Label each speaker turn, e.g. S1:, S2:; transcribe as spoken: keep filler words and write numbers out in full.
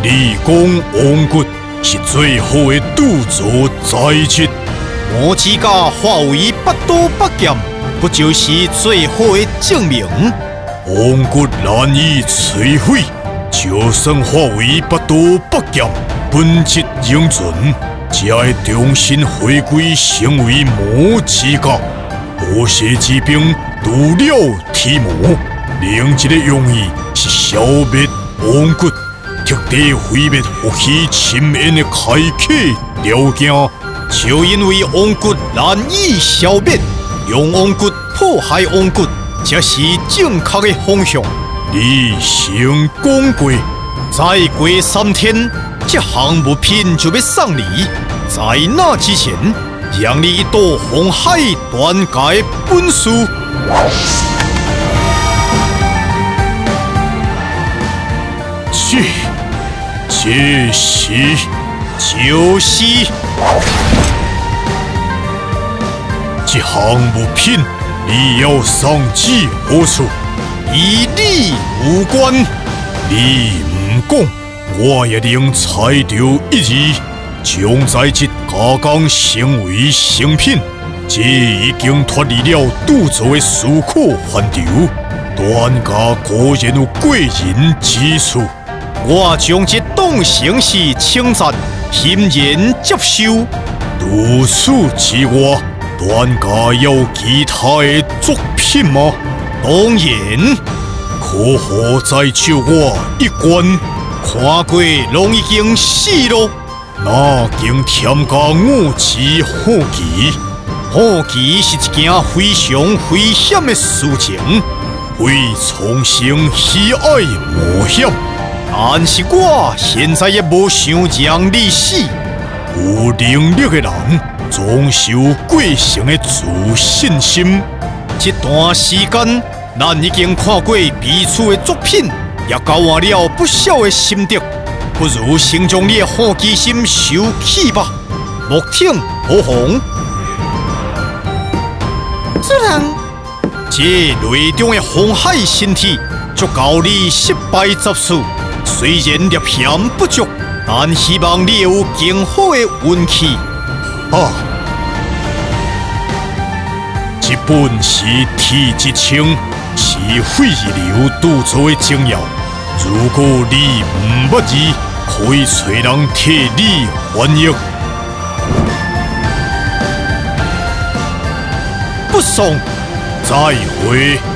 S1: 你讲王骨是最好的赌注在即，
S2: 魔指甲化为八刀八剑，不就是最好的证明？
S1: 王骨难以摧毁，就算化为八刀八剑，本质仍存，才会重新回归成为魔指甲。魔邪之兵除了提魔，另一个用意是消灭王骨。 彻底毁灭武器深渊的开启条件，
S2: 就因为王骨难以消灭，用王骨破坏王骨，才是正确的方向。
S1: 你先讲过，
S2: 再过三天，这项物品就要送你。在那之前，让你一睹红海断崖本事。
S1: 这，这是，
S2: 就是
S1: 这项物品，你要送至何处？
S2: 与你无关。
S1: 你唔讲，我也能猜到一二，将在这加工成为成品。这已经脱离了赌注的思考范畴，断崖果然有过人之处。
S2: 我将这当成是称赞，欣然接受。
S1: 除此之外，段家有其他的作品吗？
S2: 当然，
S1: 可否再借我一关？
S2: 看过拢已经死咯。
S1: 那经添加五支火旗，
S2: 火旗是一件非常危险的事情，
S1: 会产生喜爱冒险。
S2: 但是我现在也无想让你死。
S1: 有能力的人总是有过剩的自信心。
S2: 这段时间，咱已经看过彼此的作品，也交换了不少的心得。不如先将你的好奇心收起吧。莫听无妨。
S3: 主人，
S2: 这内中的红海身体，足够你失败十次。 虽然略嫌不足，但希望你有更好的运气。
S1: 啊，这本是铁之枪，是废流铸造的精药。如果你唔捌字，可以找人替你翻译。
S2: 不送，
S1: 再会。